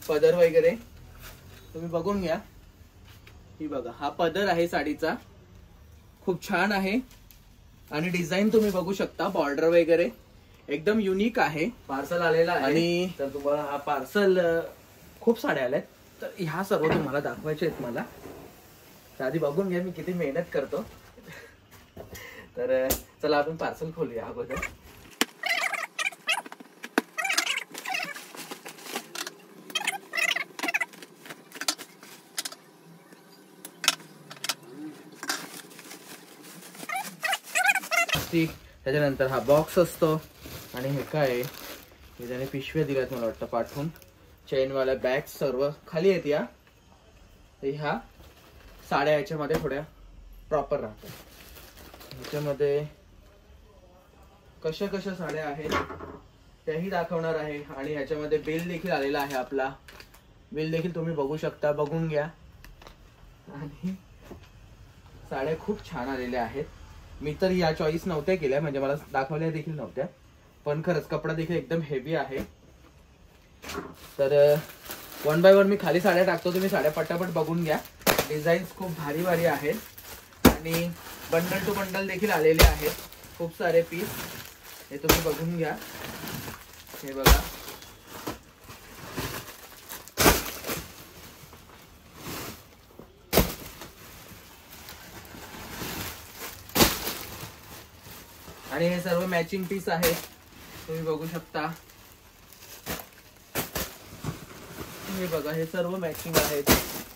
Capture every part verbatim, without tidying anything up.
पदर वगैरे तुम्ही बघून घ्या। ही बघा हा पदर आहे साडीचा, खूप छान आहे आणि डिझाईन तुम्ही बघू शकता, बॉर्डर वगैरे एकदम युनिक आहे। पार्सल आलेला आहे आणि तर तुम्हाला हा पार्सल खूप साड्या आल्यात, तर ह्या सर्व तुम्हाला दाखवायचे आहेत मला। तर आधी बघून घ्या मी किती मेहनत करतो। तर चला आपण पार्सल खोलूया अगोदर। त्याच्यानंतर हा बॉक्स असतो आणि हे काय हे त्याने पिशव्या दिल्यात मला वाटतं पाठवून। चेन वाला बॅग सर्व खाली आहेत या। ह्या साड्या याच्यामध्ये थोड्या प्रॉपर राहतात। ह्याच्यामध्ये कशा कशा साड्या आहेत त्याही दाखवणार आहे आणि ह्याच्यामध्ये बिल देखील आलेला आहे आपला। बिल देखील तुम्ही बघू शकता, बघून घ्या। आणि साड्या खूप छान आलेल्या आहेत। मी तर या चॉईस नव्हत्या केल्या, म्हणजे मला दाखवल्या देखील नव्हत्या, पण खरंच कपडा देखील एकदम हेवी आहे। तर वन बाय वन मी खाली साड्या टाकतो, तुम्ही साड्या पटापट बघून घ्या। डिझाईन्स खूप भारी भारी आहेत आणि बंडल टू बंडल देखील आलेले आहेत, खूप सारे पीस हे तुम्ही बघून घ्या। हे बघा आणि हे सर्व मॅचिंग पीस आहे, तुम्ही बघू शकता। हे बघा हे सर्व मॅचिंग आहेत।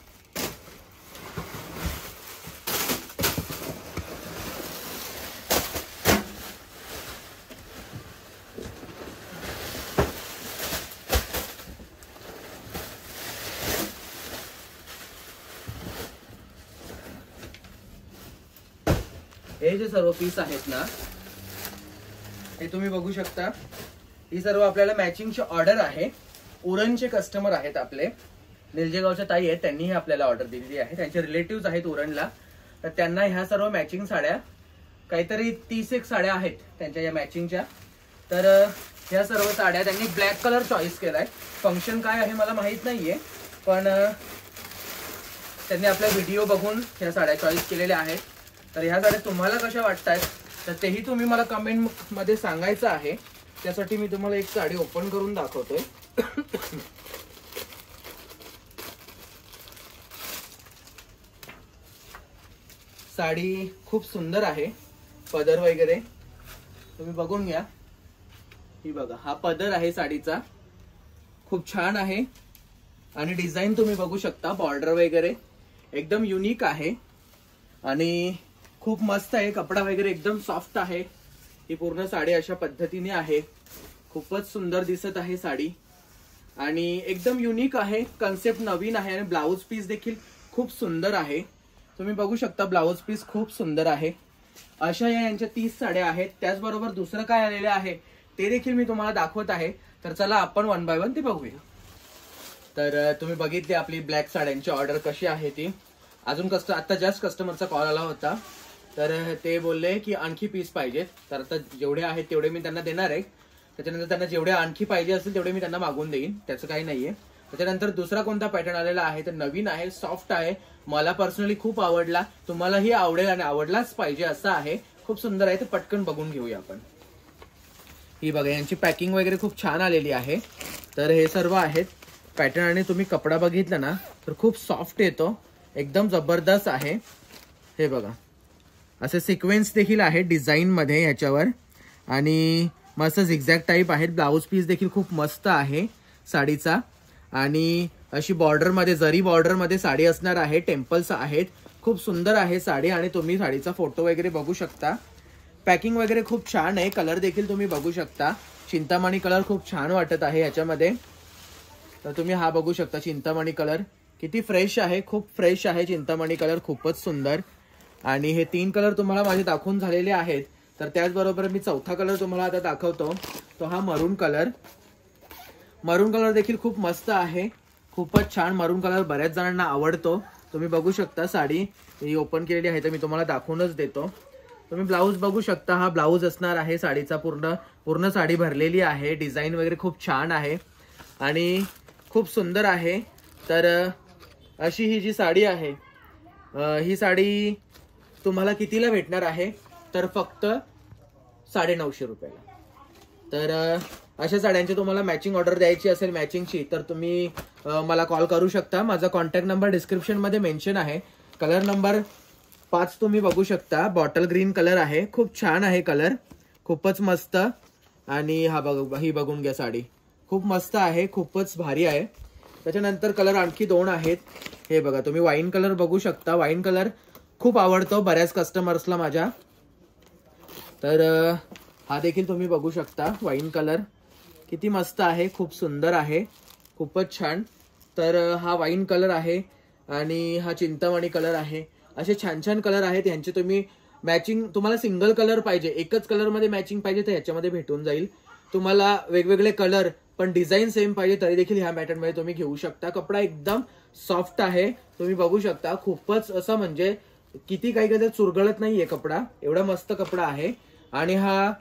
हे जे सर्व पीस आहेत ना हे तुम्ही बघू शकता। ही सर्व आपल्याला मॅचिंगची ऑर्डर आहे। उरणचे कस्टमर आहेत आपले, निलजेगावच्या ताई आहेत, त्यांनी आपल्याला ऑर्डर दिलेली आहे। त्यांचे रिलेटिव्ह आहेत उरणला, तर त्यांना ह्या सर्व मॅचिंग साड्या काहीतरी तीस एक साड्या आहेत त्यांच्या या मॅचिंगच्या। तर ह्या सर्व साड्या त्यांनी ब्लॅक कलर चॉईस केलाय। फंक्शन काय आहे मला माहित नाहीये, पण त्यांनी आपला व्हिडिओ बघून ह्या साड्या चॉईस केलेल्या आहेत। तर ह्या साड्या तुम्हाला कशा वाटतायत तर तेही तुम्ही मला कमेंट मध्ये सांगायचं आहे। त्यासाठी मी तुम्हाला एक साडी ओपन करून दाखवतोय। साडी खूप सुंदर आहे, पदर वगैरे तुम्ही बघून घ्या। ही बघा हा पदर आहे साडीचा, खूप छान आहे आणि डिझाईन तुम्ही बघू शकता, बॉर्डर वगैरे एकदम युनिक आहे आणि खूप मस्त आहे। कपडा वगैरे एकदम सॉफ्ट आहे। ही पूर्ण साडी अशा पद्धतीने आहे, खूपच सुंदर दिसत आहे साडी आणि एकदम युनिक आहे। कन्सेप्ट नवीन आहे आणि ब्लाउज पीस देखील खूप सुंदर आहे, तुम्ही बघू शकता। ब्लाउज पीस खूप सुंदर आहे। अशा या यांच्या तीस साड्या आहेत। त्याचबरोबर दुसरं काय आलेलं आहे ते देखील मी तुम्हाला दाखवत आहे। तर चला आपण वन बाय वन ते बघूया। तर तुम्ही बघितली आपली ब्लॅक साड्यांची ऑर्डर कशी आहे ती। अजून कस्ट आता जस्ट कस्टमरचा कॉल आला होता, तर ते बोलले की आणखी पीस पाहिजेत। तर आता जेवढे आहेत तेवढे मी त्यांना देणार आहे। त्याच्यानंतर त्यांना जेवढे आणखी पाहिजे असेल तेवढे मी त्यांना मागून देईन, त्याचं काही नाहीये। त्याच्यानंतर दुसरा कोणता पॅटर्न आलेला आहे तर नवीन आहे, सॉफ्ट आहे, मला पर्सनली खूप आवडला, तुम्हालाही आवडेल आणि आवडलाच पाहिजे असं आहे। खूप सुंदर आहे, तर पटकन बघून घेऊया आपण। ही बघा यांची पॅकिंग वगैरे खूप छान आलेली आहे। तर हे सर्व आहेत पॅटर्न आणि तुम्ही कपडा बघितला ना तर खूप सॉफ्ट येतो, एकदम जबरदस्त आहे। हे बघा असे सिक्वेन्स देखील आहेत डिझाईन मध्ये याच्यावर आणि मस्त झिगझॅग टाइप आहेत। ब्लाउज पीस देखील खूप मस्त आहे साडीचा आणि अशी बॉर्डर मध्ये, जरी बॉर्डर मध्ये साडी असणार आहे। टेम्पल्स आहेत, खूप सुंदर आहे साडी आणि तुम्ही साडीचा फोटो वगैरे बघू शकता। पॅकिंग वगैरे खूप छान आहे, कलर देखील तुम्ही बघू शकता। चिंतामणी कलर खूप छान वाटत आहे याच्यामध्ये, तर तुम्ही हा बघू शकता चिंतामणी कलर किती फ्रेश आहे, खूप फ्रेश आहे चिंतामणी कलर, खूपच सुंदर। आणि हे तीन कलर तुम्हाला माझे दाखवून झालेले आहेत। तर त्याचबरोबर मी चौथा कलर तुम्हाला आता दाखवतो, तो हा मरून कलर। मरून कलर देखील खूप मस्त आहे, खूपच छान। मरून कलर बऱ्याच जणांना आवडतो, तुम्ही बघू शकता। साडी ही ओपन केलेली आहे तर मी तुम्हाला दाखवूनच देतो। तुम्ही ब्लाऊज बघू शकता, हा ब्लाऊज असणार आहे साडीचा। पूर्ण पूर्ण साडी भरलेली आहे, डिझाईन वगैरे खूप छान आहे आणि खूप सुंदर आहे। तर अशी ही जी साडी आहे, ही साडी तुम्हाला कितीला भेटणार आहे तर फक्त साडे नऊशे रुपयाला। तर अशा साड्यांची तुम्हाला मॅचिंग ऑर्डर द्यायची असेल मॅचिंगची तर तुम्ही मला कॉल करू शकता। माझा कॉन्टॅक्ट नंबर डिस्क्रिप्शन मध्ये मेन्शन आहे। कलर नंबर पाच तुम्ही बघू शकता, बॉटल ग्रीन कलर आहे, खूप छान आहे कलर, खूपच मस्त। आणि हा बघ ही बघून घ्या साडी, खूप मस्त आहे, खूपच भारी आहे। त्याच्यानंतर कलर आणखी दोन आहेत, हे बघा तुम्ही वाईन कलर बघू शकता। वाईन कलर खूप आवडतो बऱ्याच कस्टमर्सला माझ्या। तर हा देखील तुम्ही बघू शकता, वाईन कलर किती मस्त आहे, खूप सुंदर आहे, खूपच छान। तर हा वाईन कलर आहे आणि हा चिंतामणी कलर आहे। असे छान छान कलर आहेत, यांचे तुम्ही मॅचिंग, तुम्हाला सिंगल कलर पाहिजे, एकच कलर मध्ये मॅचिंग पाहिजे तर याच्यामध्ये भेटून जाईल। तुम्हाला वेगवेगळे कलर पण डिझाईन सेम पाहिजे तरी देखील ह्या पॅटर्न मध्ये तुम्ही घेऊ शकता। कपडा एकदम सॉफ्ट आहे, तुम्ही बघू शकता, खूपच असं म्हणजे किती काही काही चुरगळत नाहीये कपडा, एवढा मस्त कपडा आहे। आणि हा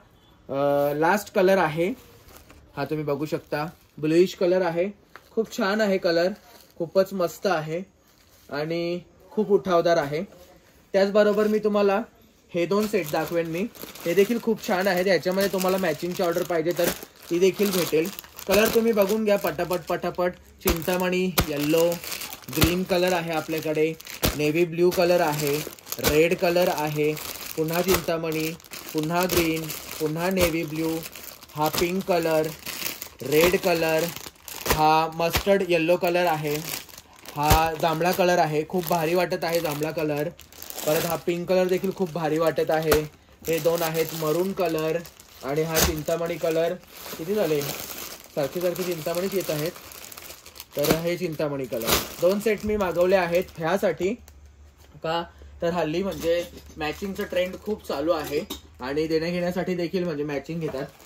लास्ट कलर आहे, हा तुम्ही बघू शकता, ब्लूइश कलर आहे, खूप छान आहे कलर, खूपच मस्त आहे आणि खूप उठावदार आहे। त्याचबरोबर मी तुम्हाला हे दोन सेट दाखवेन मी, हे देखील खूप छान आहेत। याच्यामध्ये तुम्हाला मॅचिंगची ऑर्डर पाहिजे तर ती देखील भेटेल। कलर तुम्ही बघून घ्या पटापट पटापट। चिंतामणी येल्लो, ग्रीन कलर आहे आपल्याकडे, नेव्ही ब्ल्यू कलर आहे, रेड कलर आहे, पुन्हा चिंतामणी, पुन्हा ग्रीन, पुन्हा नेव्ही ब्ल्यू, हा पिंक कलर, रेड कलर, हा मस्टर्ड येल्लो कलर आहे, हा जांभळा कलर आहे, खूप भारी वाटत आहे जांभळा कलर। परत हा पिंक कलर देखील खूप भारी वाटत आहे। हे दोन आहेत मरून कलर आणि हा चिंतामणी कलर। किती झाले, सारखे सारखे चिंतामणीच येत आहेत। तर हे चिंतामणी कलर दोन सेट मी मागवले आहेत ह्यासाठी का तर हल्ली म्हणजे मॅचिंगचा ट्रेंड खूप चालू आहे आणि देण्या घेण्यासाठी देखील म्हणजे मॅचिंग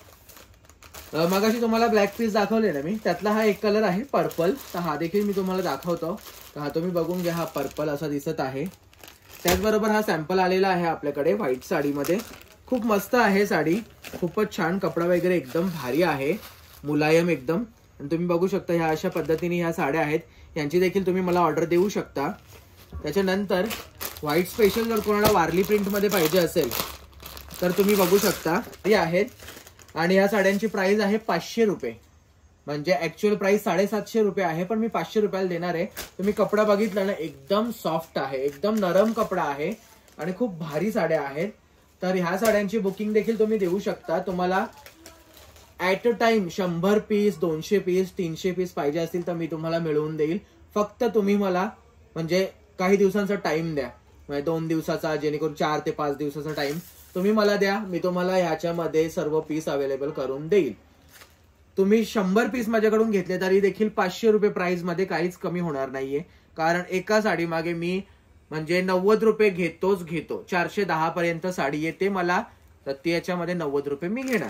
घेतात। मगाशी तुम्हाला ब्लॅक पीस दाखवले ना मी, त्यातला हा एक कलर आहे पर्पल, तर हा देखील मी तुम्हाला दाखवतो। हा तुम्ही बघून घ्या, हा पर्पल असा दिसत आहे। त्याचबरोबर हा सॅम्पल आलेला आहे आपल्याकडे व्हाईट साडीमध्ये, खूप मस्त आहे साडी, खूपच छान, कपडा वगैरे एकदम भारी आहे, मुलायम एकदम। आणि तुम्ही बघू शकता ह्या अशा पद्धतीने ह्या साड्या आहेत, यांची देखील तुम्ही मला ऑर्डर देऊ शकता। त्याच्यानंतर व्हाईट स्पेशल जर कोणाला वारली प्रिंट मध्ये पाहिजे असेल तर तुम्ही बघू शकता, हे आहेत आणि या साड्यांची प्राइस आहे पाचशे रुपये, म्हणजे ऍक्च्युअल प्राइस साडेसातशे रुपये आहे, पण मी पाचशे रुपयाला देणार आहे। तुम्ही कपडा बघितला ना, एकदम सॉफ्ट आहे, एकदम नरम कपडा आहे आणि खूप भारी साड्या आहेत। तर ह्या साड्यांची बुकिंग देखील तुम्ही देऊ शकता। तुम्हाला ऍट अ टाइम शंभर पीस, दोनशे पीस, तीनशे पीस पाहिजे असतील तर मी तुम्हाला मिळवून देईल। फक्त तुम्ही मला म्हणजे काही दिवसांचा टाइम द्या, म्हणजे दोन दिवसाचा, जेणेकरून चार ते पाच दिवसाचा टाइम तुम्ही मला द्या, मी तुम्हाला ह्याच्यामध्ये सर्व पीस अवेलेबल करून देईल। तुम्ही शंभर पीस माझ्याकडून घेतले तरी देखील पाचशे रुपये प्राइस मध्ये काहीच कमी होणार नाहीये, कारण एका साडी मागे मी म्हणजे नव्वद रुपये घेतोच घेतो। चारशे दहा पर्यंत साडी येते मला, तर ती याच्यामध्ये नव्वद रुपये मी घेणार।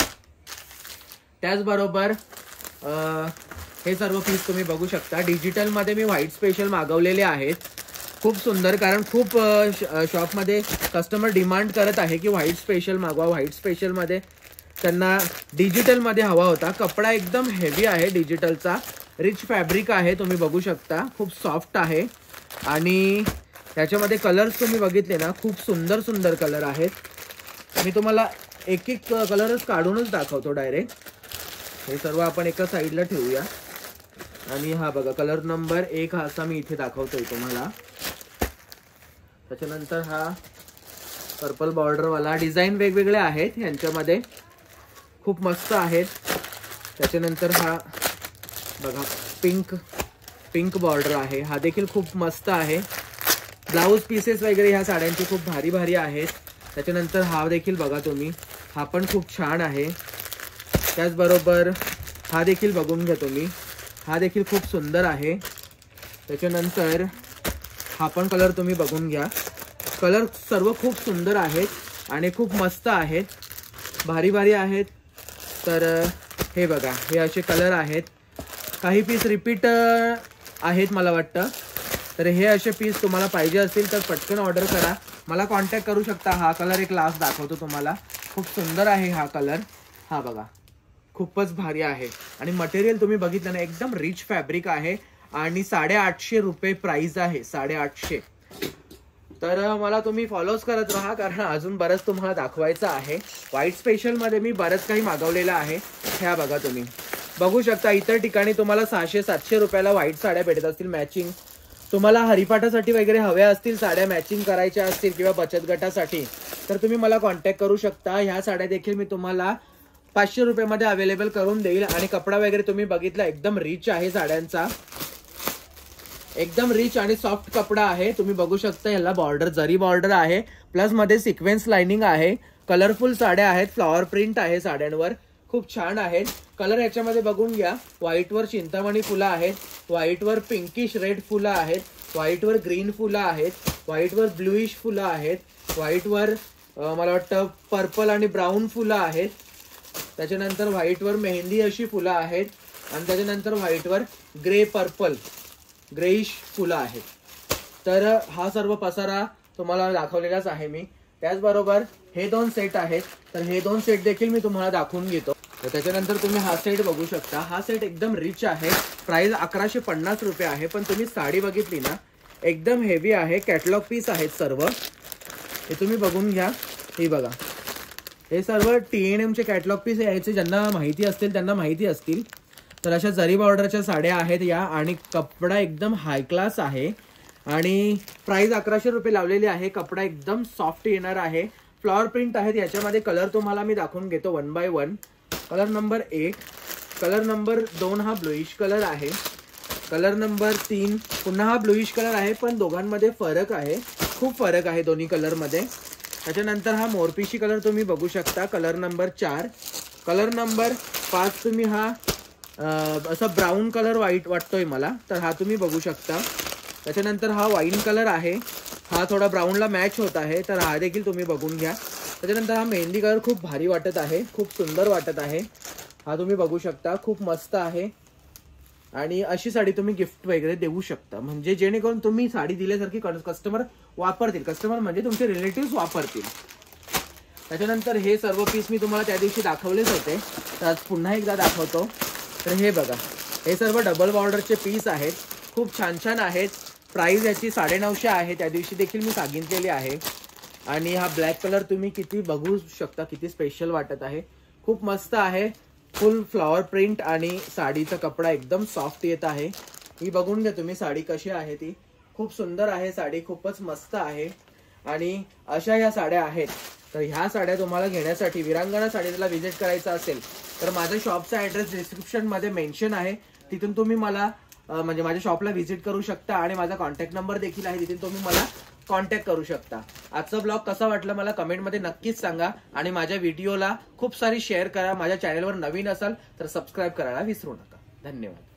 त्याचबरोबर हे सर्व पीस तुम्ही बघू शकता, डिजिटल मध्ये मी व्हाईट स्पेशल मागवलेले आहेत, खूप सुंदर, कारण खूप शॉपमध्ये कस्टमर डिमांड करत आहे की व्हाईट स्पेशल मागवा, व्हाईट स्पेशल मध्ये त्यांना डिजिटल मध्ये हवा होता। कपडा एकदम हेवी आहे, डिजिटलचा रिच फॅब्रिक आहे, तुम्ही बघू शकता, खूप सॉफ्ट आहे आणि त्याच्यामध्ये कलर्स तुम्ही बघितले ना, खूप सुंदर सुंदर कलर आहेत। मी तुम्हाला एक एक कलरच काढूनच दाखवतो डायरेक्ट, हे सर्व आपण एका साईडला ठेवूया। आणि हा बघा कलर नंबर एक, हा असा मी इथे दाखवतोय तुम्हाला। त्याच्यानंतर हा पर्पल बॉर्डर वाला, डिझाईन वेगवेगळे आहेत यांच्यामध्ये, खूप मस्त आहेत। त्याच्यानंतर हा बघा पिंक पिंक बॉर्डर आहे, हा देखील खूप मस्त आहे। ब्लाऊज पीसेस वगैरे ह्या साड्यांचे खूप भारी भारी आहेत। त्याच्यानंतर हा देखील बघा तुम्ही, हा पण खूप छान आहे। त्याचबरोबर हा देखील बघून घ्या तुम्ही, हा देखील खूप सुंदर आहे। त्याच्यानंतर हा पण कलर तुम्ही बघून घ्या, कलर सर्व खूप सुंदर आहेत आणि खूप मस्त आहेत, भारी भारी आहेत। तर हे बघा, हे असे कलर आहेत, काही पीस रिपीट आहेत मला वाटतं, तर हे असे पीस तुम्हाला पाहिजे असतील तर पटकन ऑर्डर करा, मला कॉन्टॅक्ट करू शकता। हा कलर एक लास्ट दाखवतो तुम्हाला, खूप सुंदर आहे हा कलर, हा बघा, खूपच भारी आहे आणि मटेरियल तुम्ही बघितलं ना एकदम रिच फॅब्रिक आहे आणि साडेआठशे रुपये प्राइस आहे, साडेआठशे. तर मला तुम्ही फॉलोच करत राहा कारण अजून बरंच तुम्हाला दाखवायचं आहे. व्हाईट स्पेशल मध्ये मी बरंच काही मागवलेलं आहे. ह्या बघा तुम्ही बघू शकता इतर ठिकाणी तुम्हाला सहाशे सातशे रुपयाला व्हाईट साड्या भेटत असतील मॅचिंग. तुम्हाला हरिपाठासाठी वगैरे हव्या असतील साड्या मॅचिंग करायच्या असतील किंवा बचत गटासाठी तर तुम्ही मला कॉन्टॅक्ट करू शकता. ह्या साड्या देखील मी तुम्हाला पाचशे रुपयामध्ये अवेलेबल करून देईल आणि कपडा वगैरे तुम्ही बघितला एकदम रिच आहे साड्यांचा, एकदम रिच आणि सॉफ्ट कपडा आहे. तुम्ही बघू शकता याला बॉर्डर जरी बॉर्डर आहे प्लस मध्ये सिक्वेन्स लाइनिंग आहे. कलरफुल साड्या आहेत, फ्लॉवर प्रिंट आहे साड्यांवर, खूप छान आहेत. कलर याच्यामध्ये बघून घ्या. व्हाईटवर चिंतामणी फुलं आहेत, व्हाईटवर पिंकिश रेड फुलं आहेत, व्हाईटवर ग्रीन फुलं आहेत, व्हाईटवर ब्लूइश फुलं आहेत, व्हाईटवर मला वाटतं पर्पल आणि ब्राऊन फुलं आहेत, त्याच्यानंतर व्हाईटवर मेहंदी अशी फुलं आहेत आणि त्याच्यानंतर व्हाईटवर ग्रे पर्पल ग्रेइश फुलं आहेत. तर हा सर्व पसारा तुम्हाला दाखवलेलाच आहे मी. त्याचबरोबर हे दोन सेट आहेत तर हे दोन सेट देखील मी तुम्हाला दाखवून घेतो. तर त्याच्यानंतर तुम्ही हा सेट बघू शकता. हा सेट एकदम रिच आहे, प्राइस अकराशे पन्नास रुपये आहे. पण तुम्ही साडी बघितली ना एकदम हेवी आहे, कॅटलॉग पीस आहेत सर्व. हे तुम्ही बघून घ्या. हे बघा हे सर्व टी एन एमचे कॅटलॉग पीस यायचे, ज्यांना माहिती असतील त्यांना माहिती असतील. तर अशा जरी बॉर्डरच्या साड्या आहेत या आणि कपडा एकदम हाय क्लास आहे आणि प्राइस अकराशे रुपये लावलेली आहे. कपडा एकदम सॉफ्ट येणार आहे, फ्लॉवर प्रिंट आहेत याच्यामध्ये. कलर तुम्हाला मी दाखवून घेतो one by one. Colour number एक, कलर नंबर दोन हा ब्लूइश कलर आहे, कलर नंबर तीन पुन्हा हा ब्लूइश कलर आहे पण दोघांमध्ये फरक आहे, खूप फरक आहे दोन्ही कलरमध्ये. त्याच्यानंतर हा मोरपिशी कलर तुम्ही बघू शकता, कलर नंबर चार. कलर नंबर पाच तुम्ही हा असा ब्राऊन कलर व्हाईट वाटतोय मला, तर हा तुम्ही बघू शकता. त्याच्यानंतर हा वाईन कलर आहे, हा थोडा ब्राऊनला मॅच होत आहे, तर हा देखील तुम्ही बघून घ्या. त्याच्यानंतर हा मेहंदी कलर खूप भारी वाटत आहे, खूप सुंदर वाटत आहे, हा तुम्ही बघू शकता, खूप मस्त आहे. आणि अशी साडी तुम्ही गिफ्ट वगैरे देऊ शकता, म्हणजे जेणेकरून तुम्ही साडी दिल्यासारखी कस्टमर वापरतील, कस्टमर म्हणजे तुमचे रिलेटिव्ह वापरतील. त्याच्यानंतर हे सर्व पीस मी तुम्हाला त्या दिवशी दाखवलेच होते, तर आज पुन्हा एकदा दाखवतो. तर हे बघा हे सर्व डबल बॉर्डरचे पीस आहेत, खूप छान छान आहेत. प्राइस याची साडेनऊशे आहे, त्या दिवशी देखील मी सांगितलेली आहे. आणि हा ब्लॅक कलर तुम्ही किती बघू शकता, किती स्पेशल वाटत आहे, खूप मस्त आहे. फुल फ्लॉवर प्रिंट आणि साडीचा कपडा एकदम सॉफ्ट येत आहे. ही बघून घ्या तुम्ही साडी कशी आहे, ती खूप सुंदर आहे साडी, खूपच मस्त आहे. आणि अशा ह्या साड्या आहेत. तर ह्या साड्या तुम्हाला घेण्यासाठी विरांगणा साडीला व्हिजिट करायचं असेल तर माझ्या शॉपचा ॲड्रेस डिस्क्रिप्शन मध्ये मेन्शन आहे, तिथून तुम्ही मला म्हणजे माझ्या शॉपला व्हिजिट करू शकता आणि माझा कॉन्टॅक्ट नंबर देखील आहे, तिथून तुम्ही मला कॉन्टॅक्ट करू शकता. आजचा ब्लॉग कसा वाटला मला कमेंटमध्ये नक्कीच सांगा आणि माझ्या व्हिडिओला खूप सारी शेअर करा. माझ्या चॅनलवर नवीन असाल तर सबस्क्राईब करायला विसरू नका. धन्यवाद.